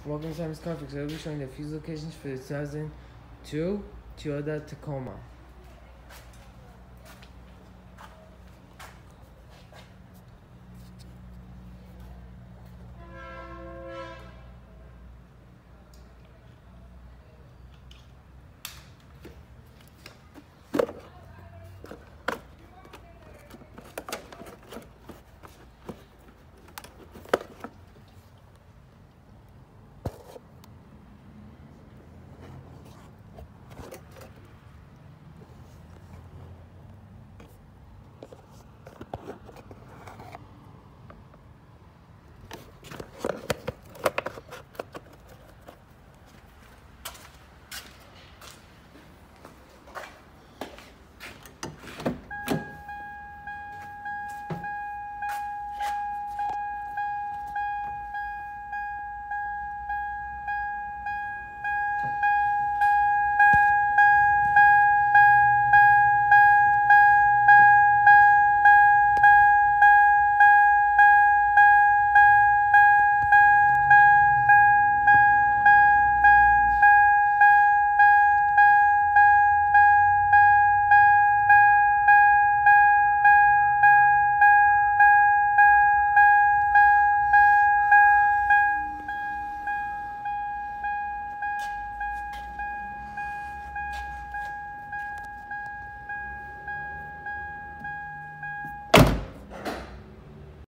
Welcome to Simon's Car Fix. I will be showing the fuse locations for the 2002 Toyota Tacoma.